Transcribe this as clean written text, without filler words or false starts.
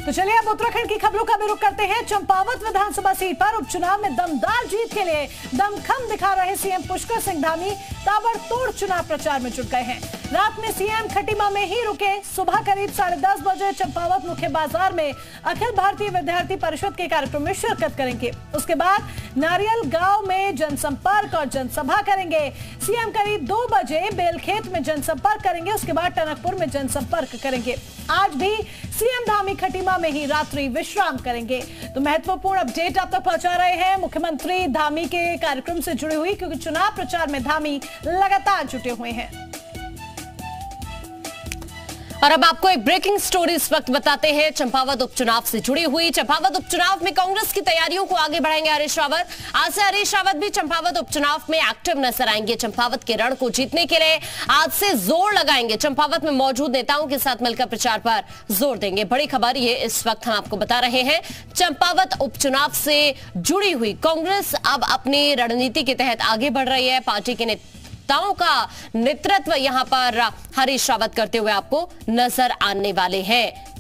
तो चलिए अब उत्तराखंड की खबरों का भी रुख करते हैं। चंपावत विधानसभा सीट पर उपचुनाव में दमदार जीत के लिए दमखम दिखा रहे सीएम पुष्कर सिंह धामी ताबड़तोड़ चुनाव प्रचार में जुट गए हैं। रात में सीएम खटीमा में ही रुके। सुबह करीब 10:30 बजे चंपावत मुख्य बाजार में अखिल भारतीय विद्यार्थी परिषद के कार्यक्रम में शिरकत करेंगे। उसके बाद नारियल गांव में जनसंपर्क और जनसभा करेंगे। सीएम करीब 2 बजे बेलखेत में जनसंपर्क करेंगे। उसके बाद टनकपुर में जनसंपर्क करेंगे। आज भी सीएम धामी खटीमा में ही रात्रि विश्राम करेंगे। तो महत्वपूर्ण अपडेट आप तक पहुंचा रहे हैं मुख्यमंत्री धामी के कार्यक्रम से जुड़ी हुई, क्योंकि चुनाव प्रचार में धामी लगातार जुटे हुए हैं। और अब आपको एक ब्रेकिंग स्टोरी इस वक्त बताते हैं चंपावत उपचुनाव से जुड़ी हुई। चंपावत उपचुनाव में कांग्रेस की तैयारियों को आगे बढ़ाएंगे हरीश रावत। आज से हरीश रावत भी चंपावत उपचुनाव में एक्टिव नजर आएंगे। चंपावत के रण को जीतने के लिए आज से जोर लगाएंगे। चंपावत में मौजूद नेताओं के साथ मिलकर प्रचार पर जोर देंगे। बड़ी खबर ये इस वक्त हम आपको बता रहे हैं। चंपावत उपचुनाव से जुड़ी हुई कांग्रेस अब अपनी रणनीति के तहत आगे बढ़ रही है। पार्टी के नेताओं का नेतृत्व यहां पर हरीश रावत करते हुए आपको नजर आने वाले हैं।